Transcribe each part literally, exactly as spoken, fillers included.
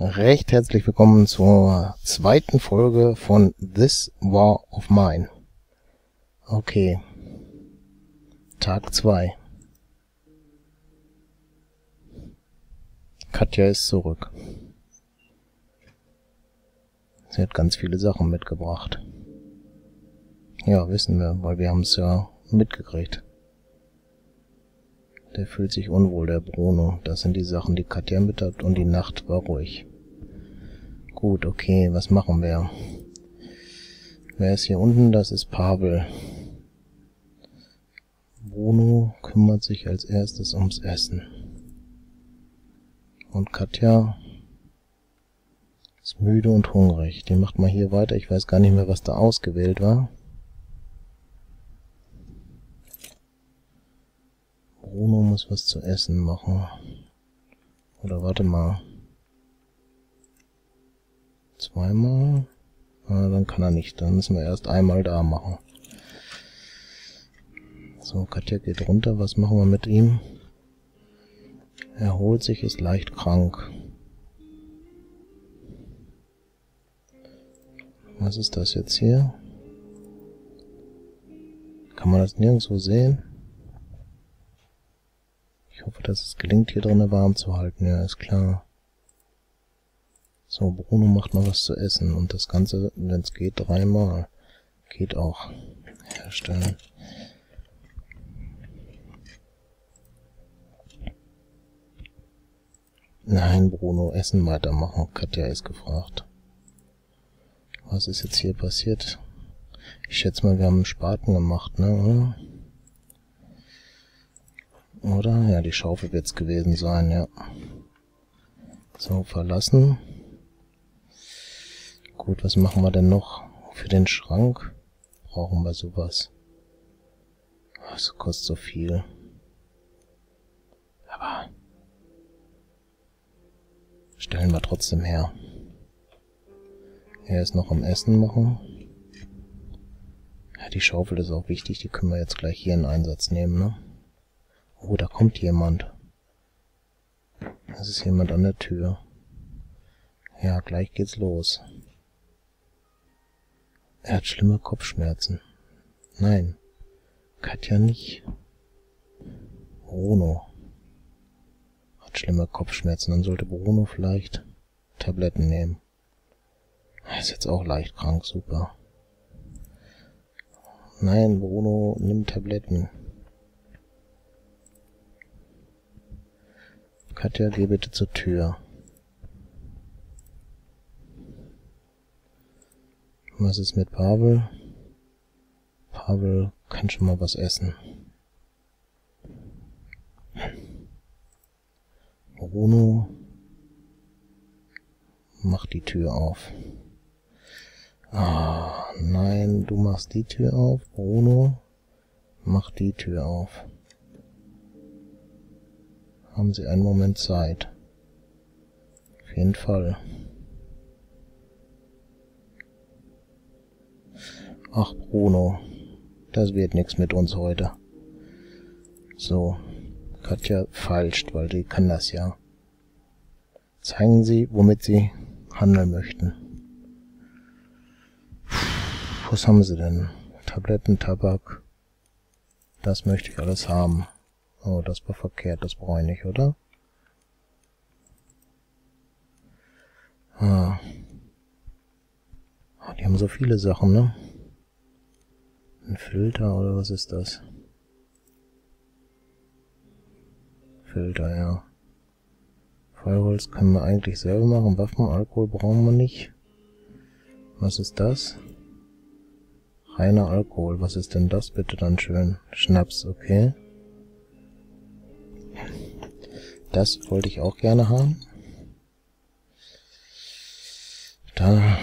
Recht herzlich willkommen zur zweiten Folge von This War of Mine. Okay. Tag zwei. Katja ist zurück. Sie hat ganz viele Sachen mitgebracht. Ja, wissen wir, weil wir haben es ja mitgekriegt. Der fühlt sich unwohl, der Bruno. Das sind die Sachen, die Katja mit hat, und die Nacht war ruhig. Gut, okay, was machen wir? Wer ist hier unten? Das ist Pavel. Bruno kümmert sich als erstes ums Essen. Und Katja ist müde und hungrig. Die macht mal hier weiter. Ich weiß gar nicht mehr, was da ausgewählt war. Bruno muss was zu essen machen. Oder warte mal. Zweimal? Ah, dann kann er nicht. Dann müssen wir erst einmal da machen. So, Katja geht runter. Was machen wir mit ihm? Er erholt sich, ist leicht krank. Was ist das jetzt hier? Kann man das nirgendwo sehen? Ich hoffe, dass es gelingt, hier drinnen warm zu halten. Ja, ist klar. So, Bruno macht mal was zu essen. Und das Ganze, wenn es geht, dreimal. Geht auch. Herstellen. Nein, Bruno, Essen weitermachen. Katja ist gefragt. Was ist jetzt hier passiert? Ich schätze mal, wir haben einen Spaten gemacht, ne? Oder? Oder? Ja, die Schaufel wird es gewesen sein, ja. So, verlassen. Gut, was machen wir denn noch? Für den Schrank brauchen wir sowas. Das kostet so viel. Aber stellen wir trotzdem her. Er ist noch am Essen machen. Ja, die Schaufel ist auch wichtig, die können wir jetzt gleich hier in Einsatz nehmen, ne? Oh, da kommt jemand. Es ist jemand an der Tür. Ja, gleich geht's los. Er hat schlimme Kopfschmerzen. Nein, Katja nicht. Bruno hat schlimme Kopfschmerzen. Dann sollte Bruno vielleicht Tabletten nehmen. Er ist jetzt auch leicht krank, super. Nein, Bruno, nimm Tabletten. Katja, geh bitte zur Tür. Was ist mit Pavel? Pavel kann schon mal was essen. Bruno, mach die Tür auf. Ah, nein, du machst die Tür auf. Bruno, mach die Tür auf. Haben Sie einen Moment Zeit? Auf jeden Fall. Ach, Bruno, das wird nichts mit uns heute. So, Katja feilscht, weil die kann das ja. Zeigen Sie, womit Sie handeln möchten. Was haben Sie denn? Tabletten, Tabak. Das möchte ich alles haben. Oh, das war verkehrt, das brauche ich nicht, oder? Ah. Die haben so viele Sachen, ne? Ein Filter, oder was ist das? Filter, ja. Feuerholz können wir eigentlich selber machen. Waffen, Alkohol brauchen wir nicht. Was ist das? Reiner Alkohol. Was ist denn das bitte dann schön? Schnaps, okay. Das wollte ich auch gerne haben. Da.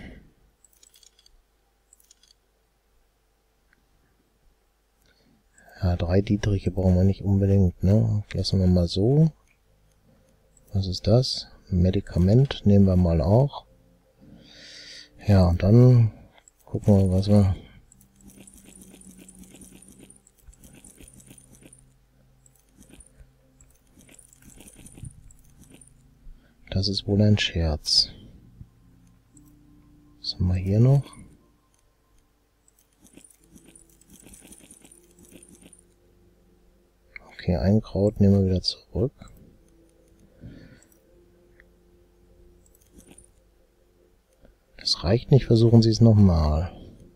Ja, drei Dietriche brauchen wir nicht unbedingt, ne? Lassen wir mal so. Was ist das? Medikament nehmen wir mal auch. Ja, und dann gucken wir, was wir... Das ist wohl ein Scherz. Was haben wir hier noch? Okay, ein Kraut nehmen wir wieder zurück. Das reicht nicht, versuchen Sie es nochmal.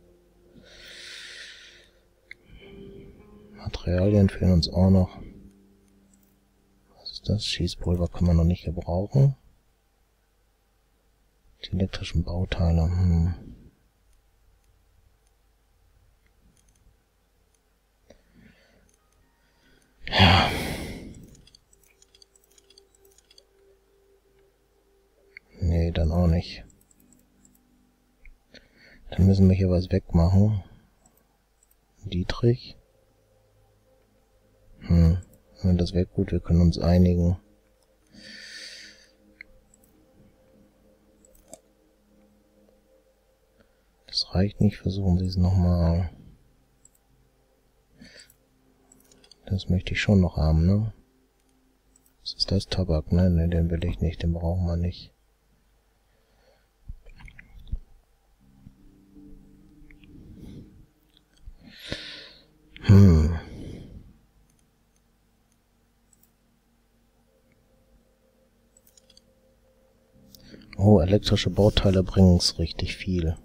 Materialien fehlen uns auch noch. Was ist das? Schießpulver können wir noch nicht gebrauchen. Die elektrischen Bauteile. Hm. Ja. Nee, dann auch nicht. Dann müssen wir hier was wegmachen. Dietrich. Hm. Das wäre gut, wir können uns einigen. Das reicht nicht, versuchen Sie es nochmal. Das möchte ich schon noch haben, ne? Was ist das? Tabak, ne? Ne, den will ich nicht, den brauchen wir nicht. Hm. Oh, elektrische Bauteile bringen es richtig viel.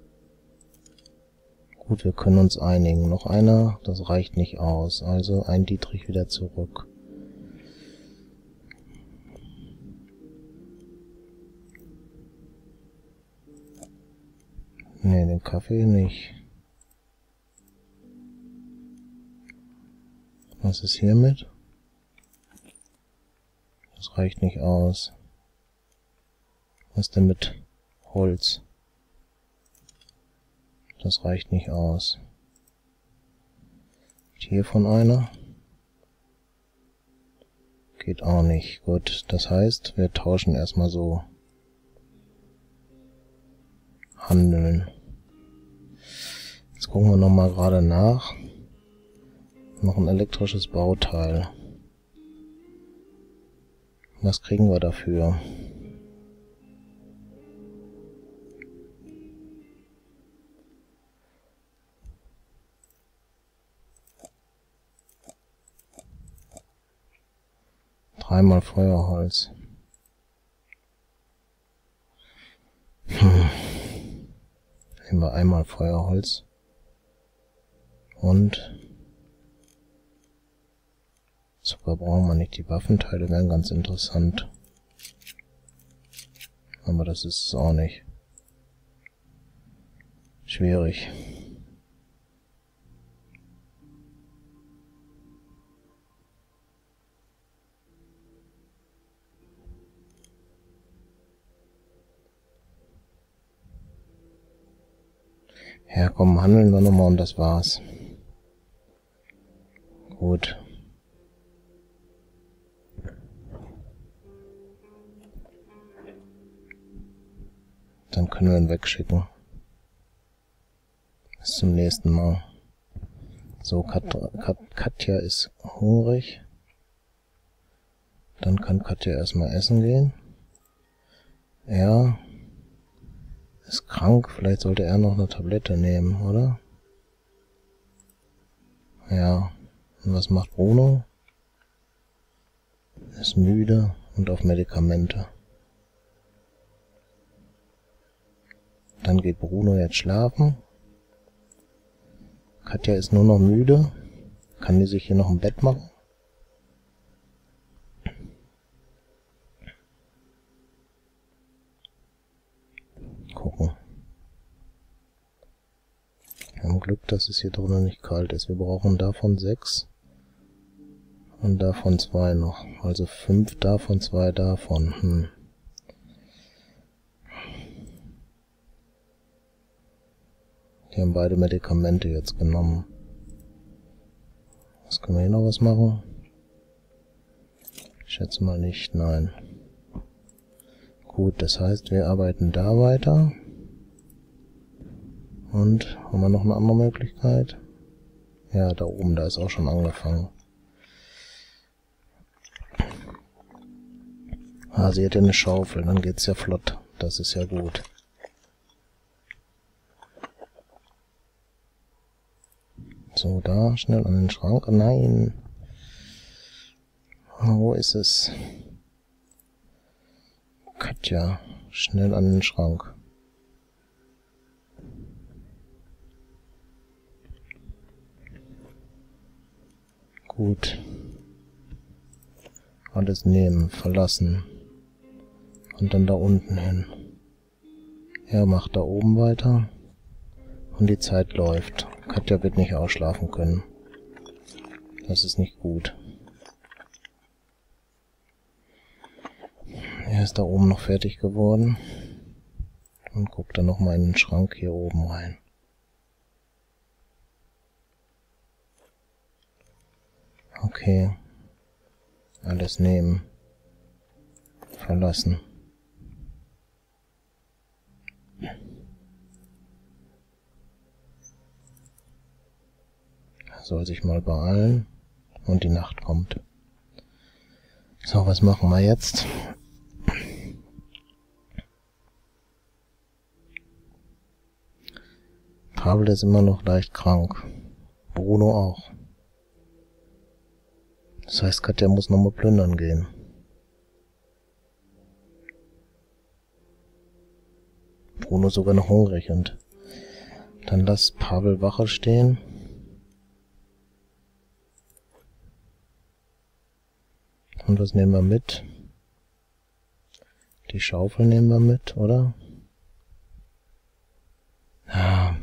Gut, wir können uns einigen. Noch einer, das reicht nicht aus. Also ein Dietrich wieder zurück. Ne, den Kaffee nicht. Was ist hiermit? Das reicht nicht aus. Was denn mit Holz? Das reicht nicht aus. Hiervon einer? Geht auch nicht. Gut, das heißt, wir tauschen erstmal so. Handeln. Jetzt gucken wir nochmal gerade nach. Noch ein elektrisches Bauteil. Was kriegen wir dafür? Dreimal Feuerholz. Hm. Nehmen wir einmal Feuerholz. Und Zucker brauchen wir nicht. Die Waffenteile wären ganz interessant. Aber das ist es auch nicht. Schwierig. Ja, komm, handeln wir nochmal und das war's. Gut. Dann können wir ihn wegschicken. Bis zum nächsten Mal. So, Kat Kat Katja ist hungrig. Dann kann Katja erstmal essen gehen. Er ist krank, vielleicht sollte er noch eine Tablette nehmen, oder? Ja. Und was macht Bruno? Ist müde und auf Medikamente. Dann geht Bruno jetzt schlafen. Katja ist nur noch müde. Kann die sich hier noch ein Bett machen? Gucken. Wir haben Glück, dass es hier drinnen nicht kalt ist. Wir brauchen davon sechs. Und davon zwei noch. Also fünf davon, zwei davon. Hm. Die haben beide Medikamente jetzt genommen. Was können wir hier noch was machen? Ich schätze mal nicht, nein. Gut, das heißt, wir arbeiten da weiter. Und haben wir noch eine andere Möglichkeit? Ja, da oben, da ist auch schon angefangen. Ah, sie hat ja eine Schaufel, dann geht's ja flott. Das ist ja gut. So, da, schnell an den Schrank. Oh, nein. Wo ist es? Katja, schnell an den Schrank. Gut. Alles nehmen, verlassen. Und dann da unten hin. Er macht da oben weiter. Und die Zeit läuft. Katja wird nicht ausschlafen können. Das ist nicht gut. Er ist da oben noch fertig geworden. Und guckt dann nochmal in den Schrank hier oben rein. Okay. Alles nehmen. Verlassen. Soll sich mal beeilen. Und die Nacht kommt. So, was machen wir jetzt? Pavel ist immer noch leicht krank. Bruno auch. Das heißt, Katja muss nochmal plündern gehen. Bruno ist sogar noch hungrig und dann lass Pavel Wache stehen. Und was nehmen wir mit? Die Schaufel nehmen wir mit, oder? Ja.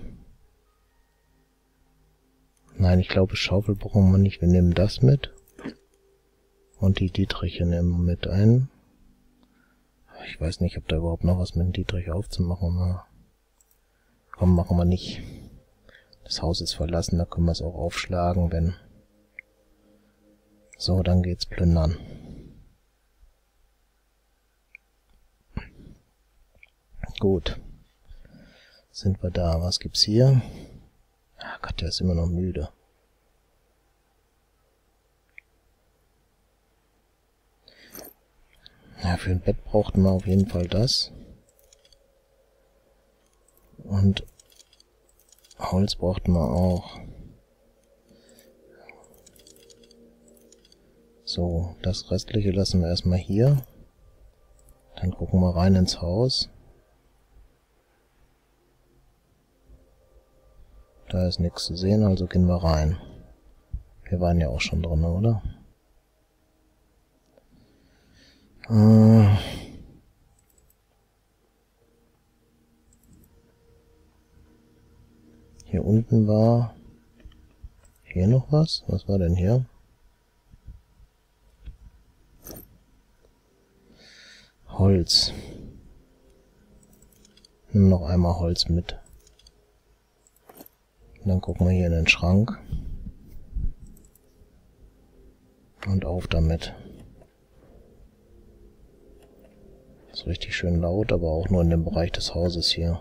Nein, ich glaube, Schaufel brauchen wir nicht. Wir nehmen das mit. Und die Dietriche nehmen wir mit ein. Ich weiß nicht, ob da überhaupt noch was mit dem Dietrich aufzumachen war. Komm, machen wir nicht. Das Haus ist verlassen, da können wir es auch aufschlagen, wenn... So, dann geht's plündern. Gut. Sind wir da. Was gibt's hier? Ah, Katja ist immer noch müde. Ja, für ein Bett brauchten wir auf jeden Fall das. Und Holz brauchten wir auch. So, das Restliche lassen wir erstmal hier. Dann gucken wir rein ins Haus. Da ist nichts zu sehen, also gehen wir rein. Wir waren ja auch schon drin, oder? Äh hier unten war... Hier noch was? Was war denn hier? Holz. Nimm noch einmal Holz mit. Und dann gucken wir hier in den Schrank. Und auf damit. Ist richtig schön laut, aber auch nur in dem Bereich des Hauses hier.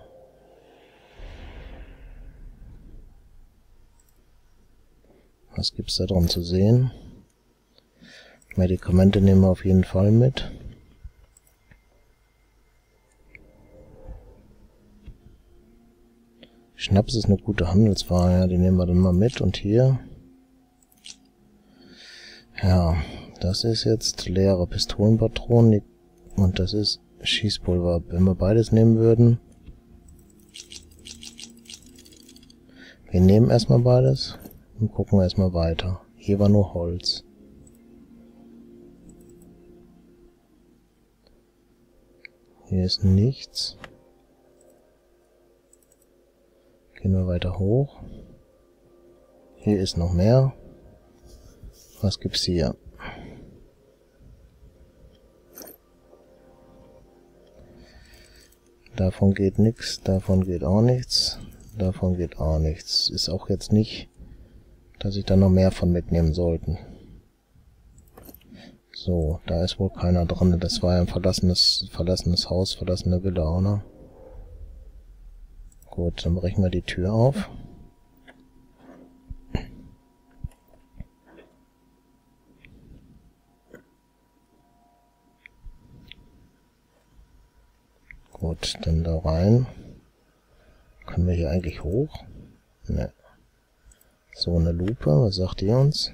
Was gibt's da drin zu sehen? Medikamente nehmen wir auf jeden Fall mit. Schnaps ist eine gute Handelsware, ja, die nehmen wir dann mal mit. Und hier, ja, das ist jetzt leere Pistolenpatronen und das ist Schießpulver. Wenn wir beides nehmen würden, wir nehmen erstmal beides und gucken erstmal weiter. Hier war nur Holz. Hier ist nichts. Gehen wir weiter hoch. Hier ist noch mehr. Was gibt's hier? Davon geht nichts, davon geht auch nichts, davon geht auch nichts. Ist auch jetzt nicht, dass ich da noch mehr von mitnehmen sollte. So, da ist wohl keiner drin. Das war ja ein verlassenes, verlassenes Haus, verlassene Villa auch noch. Gut, dann brechen wir die Tür auf. Gut, dann da rein. Können wir hier eigentlich hoch? Ne. So, eine Lupe, was sagt ihr uns?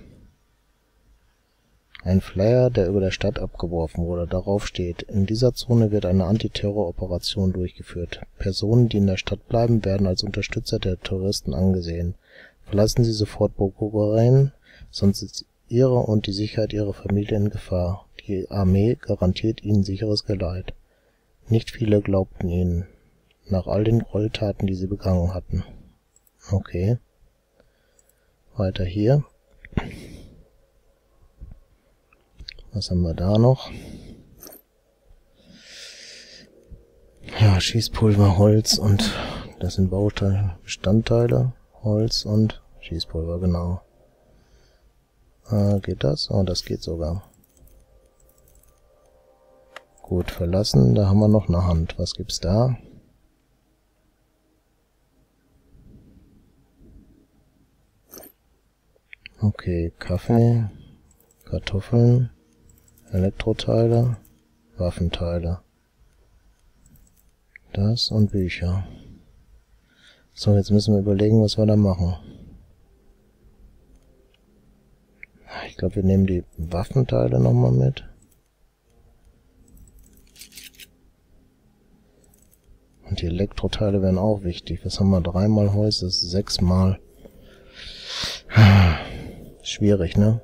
Ein Flyer, der über der Stadt abgeworfen wurde. Darauf steht: In dieser Zone wird eine Antiterror-Operation durchgeführt. Personen, die in der Stadt bleiben, werden als Unterstützer der Terroristen angesehen. Verlassen Sie sofort Bogorain, sonst ist Ihre und die Sicherheit Ihrer Familie in Gefahr. Die Armee garantiert Ihnen sicheres Geleit. Nicht viele glaubten ihnen, nach all den Gräueltaten, die sie begangen hatten. Okay. Weiter hier. Was haben wir da noch? Ja, Schießpulver, Holz und das sind Bauteile, Bestandteile, Holz und Schießpulver, genau. Äh, geht das? Oh, das geht sogar. Gut, verlassen, da haben wir noch eine Hand. Was gibt's da? Okay, Kaffee, Kartoffeln, Elektroteile, Waffenteile. Das und Bücher. So, jetzt müssen wir überlegen, was wir da machen. Ich glaube, wir nehmen die Waffenteile nochmal mit. Und die Elektroteile wären auch wichtig. Was haben wir? Dreimal Holz, das ist sechsmal. Schwierig, ne?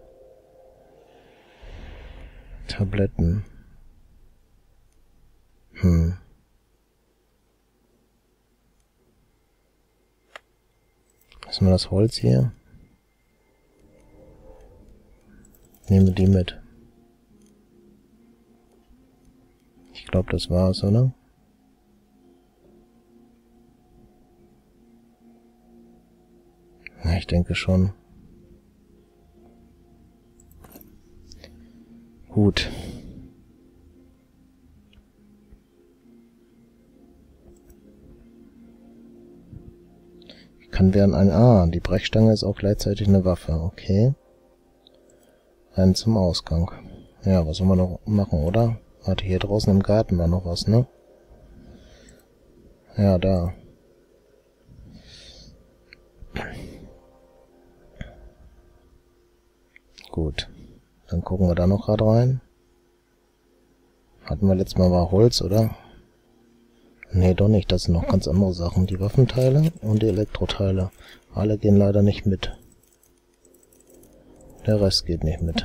Tabletten. Hm. Lassen wir das Holz hier. Nehmen wir die mit. Ich glaube, das war's, oder? Ja, ich denke schon. Gut. Ich kann während ein... Ah, die Brechstange ist auch gleichzeitig eine Waffe. Okay. Einen zum Ausgang. Ja, was sollen wir noch machen, oder? Warte, hier draußen im Garten war noch was, ne? Ja, da. Gut. Dann gucken wir da noch gerade rein. Hatten wir letztes Mal war Holz, oder? Nee, doch nicht. Das sind noch ganz andere Sachen. Die Waffenteile und die Elektroteile. Alle gehen leider nicht mit. Der Rest geht nicht mit.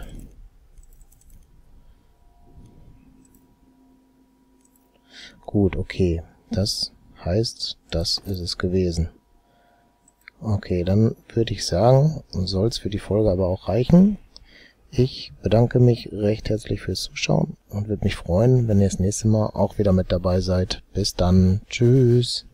Gut, okay. Das heißt, das ist es gewesen. Okay, dann würde ich sagen, soll es für die Folge aber auch reichen. Ich bedanke mich recht herzlich fürs Zuschauen und würde mich freuen, wenn ihr das nächste Mal auch wieder mit dabei seid. Bis dann. Tschüss.